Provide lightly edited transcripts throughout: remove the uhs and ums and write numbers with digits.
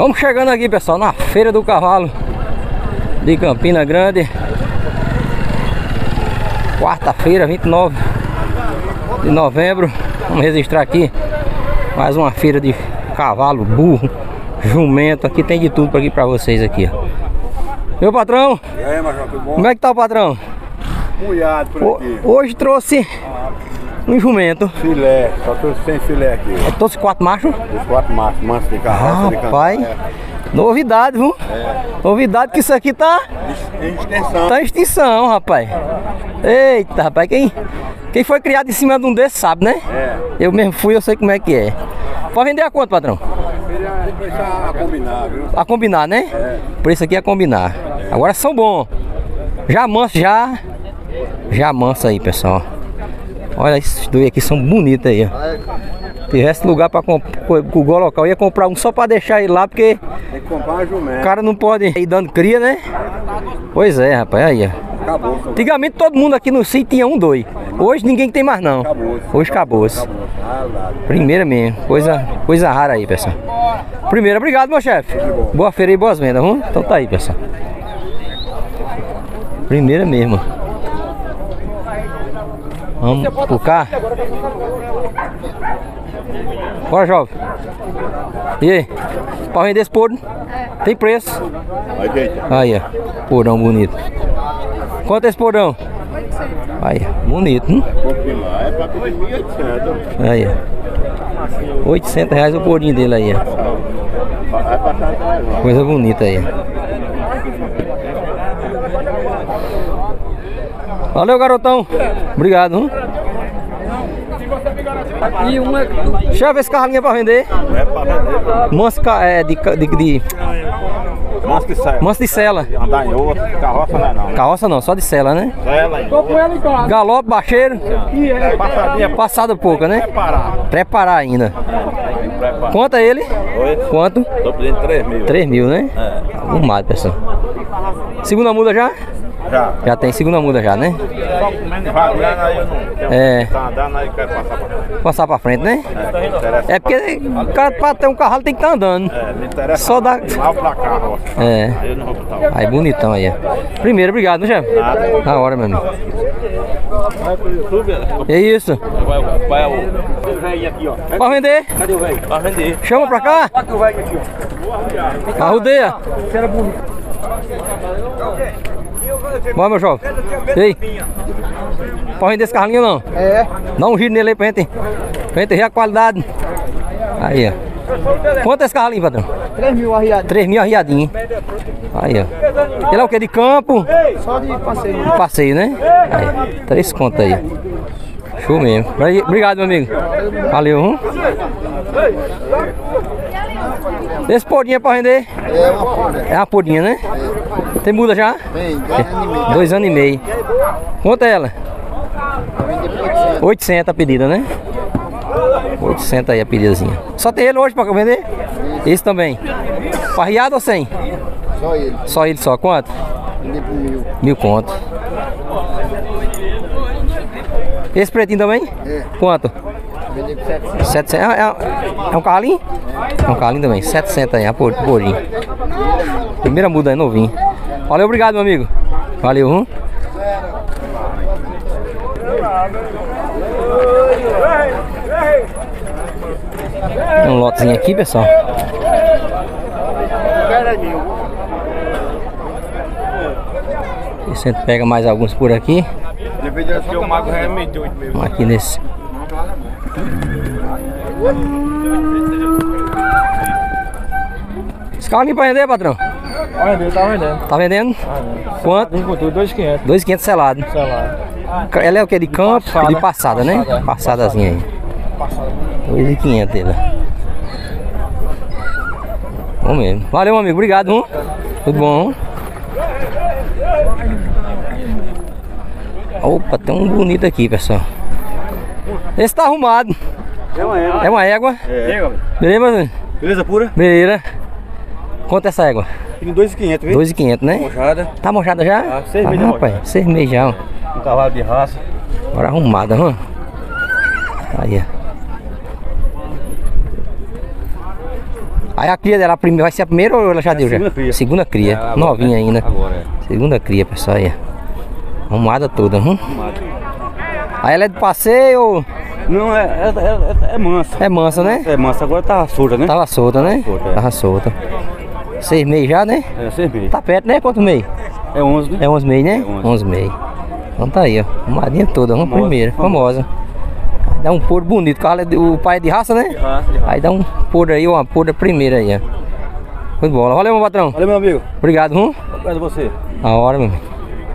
Vamos chegando aqui, pessoal, na Feira do Cavalo de Campina Grande. Quarta-feira, 29 de novembro. Vamos registrar aqui mais uma feira de cavalo, burro, jumento. Aqui tem de tudo aqui pra vocês aqui, ó. Meu patrão? E aí, Major, tudo bom? Como é que tá o patrão? Molhado por aqui. Hoje trouxe um jumento. Filé, só trouxe 100 filé aqui. Trouxe 4 machos? Os 4 machos, manso de carroça, de Rapaz, cantar. novidade, viu? Novidade que isso aqui tá Em extensão. em extinção, rapaz. Eita, rapaz, quem foi criado em cima de um desses sabe, né? Eu mesmo fui, eu sei como é que é. Pode vender a quanto, patrão? Começar a combinar, viu? A combinar, né? O preço aqui é combinar. Agora são bons. Já manso, já manso aí, pessoal. Olha, esses dois aqui são bonitos aí, ó. Se tivesse lugar para o gol local, eu ia comprar um só para deixar ele lá, porque Tem que comprar uma jumenta. o cara não pode ir dando cria, né? Pois é, rapaz, aí, ó. Acabou. Antigamente todo mundo aqui no sítio tinha um, dois. Hoje ninguém tem mais não. Hoje acabou-se. Primeira mesmo, coisa rara aí, pessoal. Primeiro, obrigado, meu chefe. Boa feira e boas vendas, vamos? Então tá aí, pessoal. Primeira mesmo. Vamos pro cá. Bora, jovem. E aí? Pra vender esse porno? Tem preço. Aí, ó. Porão bonito. Quanto é esse porão? Aí, bonito, hein? É pra pedir 1.800. Aí, ó. 800 reais o porinho dele aí, ó. Coisa bonita aí. Valeu, garotão. Obrigado, hein? E uma... Deixa eu ver esse carrinho pra vender. É pra vender. Manso Manso de sela. Andar em outro, carroça não é não. Carroça não, só de sela, né? Ela em Galope, baixeiro. passadinha. Passada pouca, né? Preparar. Preparar ainda. Preparar. Quanto é ele? Oi? Quanto? Tô pedindo 3.000. 3.000, né? Arrumado, pessoal. Segunda muda já? Já. Já tem segunda muda já, né? Só comendo vagueando aí eu não. É. Tá andando aí, quero passar pra frente. Passar pra frente, né? Me interessa. É porque o cara pra ter um carro tem que estar andando. Me interessa. Só dá... Lá pra carroça. É. Eu não vou botar o. Aí, bonitão aí, ó. Primeiro, obrigado, né, chefe? Nada. Na hora, meu amigo. Vai pro YouTube, É isso. vai o velho aqui, ó. Pra vender? Cadê o velho? Pra vender. Chama pra cá. Olha o velho aqui, ó. Arrudeia. Bora, meu jovem. E aí? Pode vender esse carrinho não? Dá um giro nele aí pra gente ver a qualidade. Aí, ó. Quanto é esse carrinho, patrão? 3.000 arriado. 3.000 arriadinho. Aí, ó. Ele é o que? De campo? Só de passeio. De passeio, né? Aí, 3 contas aí. Show mesmo. Obrigado, meu amigo. Valeu, hein? Esse podinho é pra vender? É uma folha. É uma podinha, né? Tem muda já? Vem, 2 anos e meio. Quanto é ela? 800 a pedida, né? 800 aí a pedidazinha. Só tem ele hoje pra vender? Esse também. Parreado ou 100? Só ele. Só ele só. Quanto? Vender por 1.000. 1.000 conto. Esse pretinho também? É. Quanto? Vender por 700. 700. É um carlinho? É um carlinho também. 700 aí, a porinho. Primeira muda aí, novinho. Valeu, obrigado, meu amigo. Valeu, hein? Tem um lotezinho aqui, pessoal. E você pega mais alguns por aqui. Porque o mago é meio doido mesmo. Vamos aqui nesse. Esse carro ali pra vender, patrão? Olha, ele tá vendendo. Tá vendendo? Quanto? Tem com tudo, 2.500. 2.500 selado. Sei lá. Ela é o que? De campo? De passada, né? Passadazinha aí. 2.500 ele. Bom mesmo. Valeu, meu amigo. Obrigado, hein? Tudo bom, hein? Opa, tem um bonito aqui, pessoal. Esse tá arrumado. É uma égua. Beleza? Beleza pura? Beleza. Quanto é essa égua? Tem 2.500, viu? 2.500, né? Mochada. Tá mochada já? Ah, 6 meses de rapaz, mochada. 6 meses já, ó. Um cavalo de raça. Agora arrumada, ó. Aí, ó. Aí a cria dela vai ser a primeira ou ela já deu? segunda Já? cria. Segunda cria. É, Novinha ainda. Agora Segunda cria, pessoal. Aí. Arrumada toda. Arrumada. Aí ela é de passeio ou... Não, é mansa. É mansa, né? É mansa, agora tá solta, né? Tava solta, né? solta, é. Tava solta. 6 meses já, né? É, 6 meses. Tá perto, né? Quantos meses? É 11, né? É 11 meses, né? É 11. 11 meses. Então tá aí, ó. Arrumadinha toda. Uma Famosa, primeira. Famosa. Dá um pôr bonito. O pai é de raça, né? raça. Aí dá um pôr aí, uma pôr da primeira aí, ó. Foi de bola. Valeu, meu patrão. Valeu, meu amigo. Obrigado, Obrigado a você. A hora, meu amigo.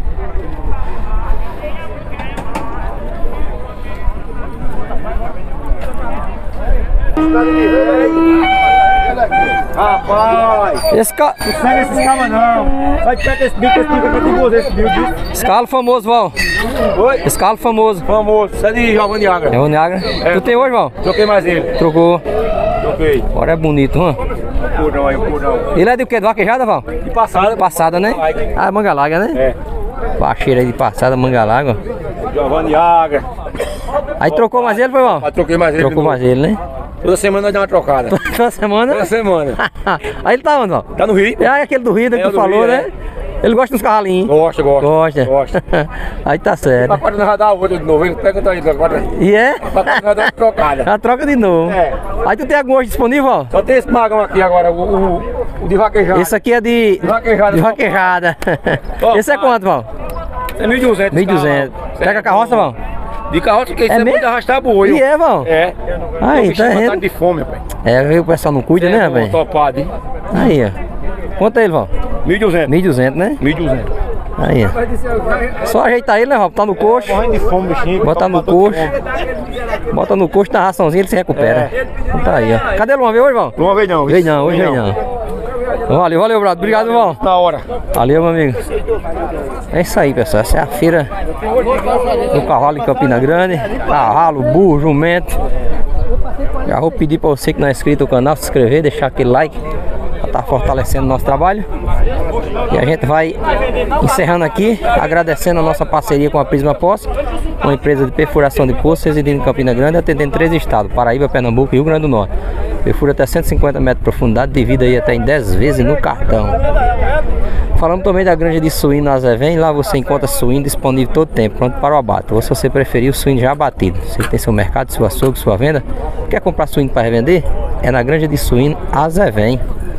Rapaz, Esse não segue esses cabas não. Sai de perto desse bico, esse bico é perigoso, esse bico. calo famoso, Val. Oi? Esse calo famoso. Famoso, sai de Giovanni Agra. É o Niagara. Tu tem hoje, Val? Troquei mais ele. Trocou. Troquei. Agora é bonito, Pudão aí, pudão. Ele é de quê? De vaquejada, Val? De passada. Passada, né? Ah, manga larga, né? É. Baixeira aí de passada, manga larga. Giovanni Agra. Aí trocou mais ele, foi, Val? Troquei mais ele. Trocou mais ele, né? Toda semana nós damos uma trocada. Toda semana? Toda semana. Aí ele tá onde, Val? Tá no Rio? É aquele do Rio que É, tu do falou, Rio, né? Ele gosta dos cavalinhos. Gosta. Gosta. Aí tá certo. Agora nós vamos dar outra de novo. Ele pergunta aí agora. E é? Nós vamos dar uma trocada. Já troca de novo. É. Aí tu tem algum hoje disponível, Val? Só tem esse magão aqui agora, o de vaquejada. Esse aqui é de Vaquejada. de vaquejada. Ó, Esse é quanto, Val? É 1.200. 1.200. Pega a carroça, Val? De carroça que isso É é muito mesmo? arrastar boi. E é, Val? É. Aí, Bicho, tá matado vendo? de fome, rapaz. É, o pessoal não cuida, né, velho? Topado, hein? Aí, ó. Quanto é ele, Val? 1.200. 1.200, né? 1.200. Aí, ó. Só ajeitar ele, né, Val? Botar no coxo. Morrendo de fome, bichinho. Bota no coxo. Bota no coxo, na raçãozinha, ele se recupera. Então tá aí, ó. Cadê o Luan? Veio hoje, Val? Uma vez não. Veio não, hoje veio não. Valeu, brado. Obrigado, Val. Na hora. Valeu, meu amigo. É isso aí, pessoal. Essa é a feira do cavalo em Campina Grande. Cavalo, burro, jumento. Já vou pedir para você que não é inscrito no canal, se inscrever, deixar aquele like para estar fortalecendo o nosso trabalho. E a gente vai encerrando aqui, agradecendo a nossa parceria com a Prisma Poço, uma empresa de perfuração de poços residindo em Campina Grande, atendendo 3 estados: Paraíba, Pernambuco e Rio Grande do Norte. Perfura até 150 metros de profundidade, divide aí até em 10 vezes no cartão. Falamos também da granja de suíno na Zevém. Lá você encontra suíno disponível todo tempo, pronto para o abate. Ou se você preferir, o suíno já abatido. Você tem seu mercado, seu açougue, sua venda, quer comprar suíno para revender? É na granja de suíno Zevém.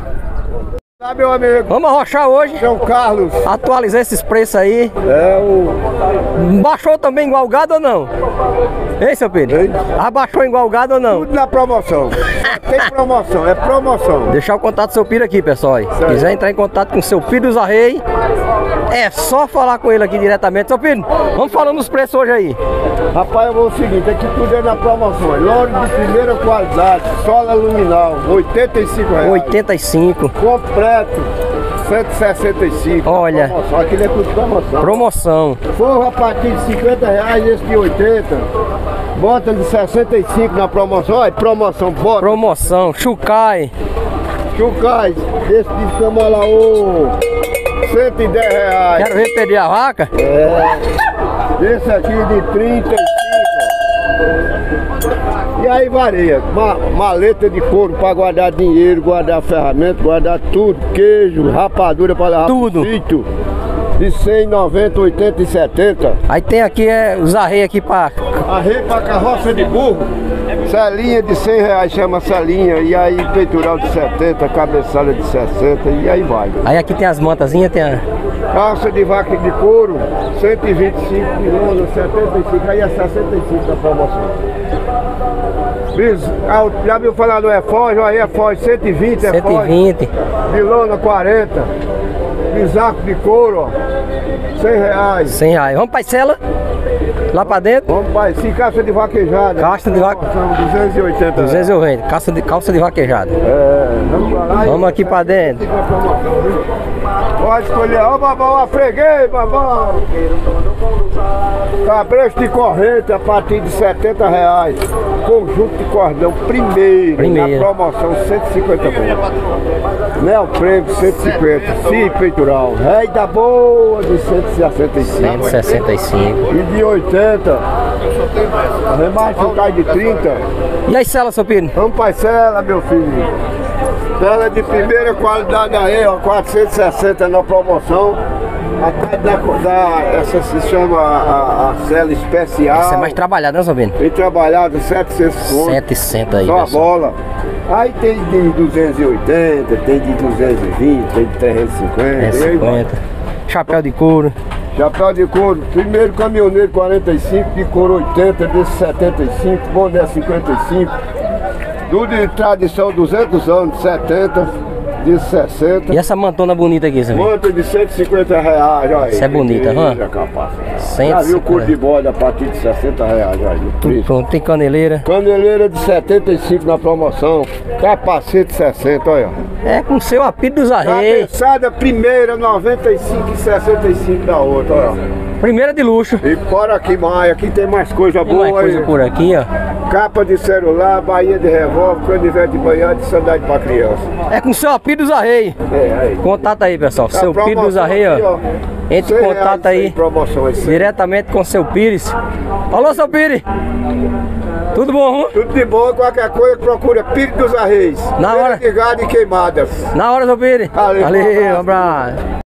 Tá, meu amigo? Vamos arrochar hoje. São Carlos. Atualizar esses preços aí. É o... Baixou também igual gado ou não? Ei, seu Pedro? Ei. Abaixou igual gado ou não? Tudo na promoção. Tem promoção, é promoção. Deixar o contato do seu Piro aqui, pessoal. Aí. Se quiser entrar em contato com o seu Piro Zarrei, é só falar com ele aqui diretamente. Seu Piro, vamos falando os preços hoje aí. Rapaz, eu vou o seguinte, aqui tudo é na promoção. Loro de primeira qualidade, sola luminal, R$85. 85. Completo, 165. Olha. Promoção. Aquilo é tudo promoção. Promoção. Forro a partir de R$50, esse de 80. Bota de 65 na promoção. Olha, promoção, bota. Promoção. Chucai. Chucais, esse de Camalaô, R$110. Quero ver perder a vaca. Esse aqui de 35. E aí varia. Maleta de couro para guardar dinheiro, guardar ferramenta, guardar tudo. Queijo, rapadura para levar Tudo. pro sítio. De 100, 90, 80 e 70. Aí tem aqui os arreios aqui pra... Arreio para carroça de burro. Selinha de R$100, chama selinha. E aí peitoral de 70, cabeçalha de 60 e aí vai. Aí aqui tem as mantazinhas, tem a... Calça de vaca de couro, 125 de lona, 75, aí é 65 da promoção. Já viu falar do Efoge? Aí Efoge 120, Efoge 120. de lona 40, bisaco de couro, ó, R$100. 100 reais. Vamos pra Isela? Lá pra dentro? Vamos pai, se calça de vaquejada. Calça de vaca- Promoção, 280. 220. Calça de vaquejada. Vamos pra lá. Vamos aqui pra dentro. Fica a promoção, viu? Pode escolher, ó babão, afreguei, babão. Cabresto de corrente a partir de R$70. Conjunto de cordão primeiro. Primeiro. Na promoção 150 conto. Neoprêmio 150. Sim, peitoral. Rei da boa de 165. 165. E de 80. Remate o cai de 30. E aí, Isela, seu Pino? Vamos parcela, meu filho. Vela de primeira qualidade aí, ó, 460 na promoção. Essa se chama a cela especial. Essa é mais trabalhada, né, Zobino? Bem trabalhado, 700 conto. 700 aí, só a pessoal. bola. Aí tem de 280, tem de 220, tem de 350. 350. Chapéu de couro. Chapéu de couro, primeiro caminhoneiro 45, de couro 80, desse 75, boné 55. Do de tradição 200 anos, 70. De 60. E essa mantona bonita aqui, Zobino? Manta de 150 reais, olha aí. Isso é bonita, hã? Já viu o couro de bode a partir de 60 reais, olha aí. Tudo pronto, tem caneleira. Caneleira de 75 na promoção, capacete 60, olha. É com seu apito dos arreios. Cabeçada primeira 95 e 65 da outra, olha. Primeira de luxo. E fora aqui mais, aqui tem mais coisa Tem boa mais coisa aí. por aqui, ó. Capa de celular, bainha de revólver, canivete de banhar de sandália pra criança. É com seu apito dos arreios. É, aí. Contato aí, pessoal. Seu promoção Pires dos Arreios, aqui, ó. ó. Entre em 100 contato reais aí. Promoção aí, 100. Diretamente com seu Pires. Alô, seu Pires. Tudo bom, hum? Tudo de bom, qualquer coisa procura Pires dos Arreios. Na hora. De gado e queimadas. Na hora, seu Pires. Valeu, Valeu, um abraço.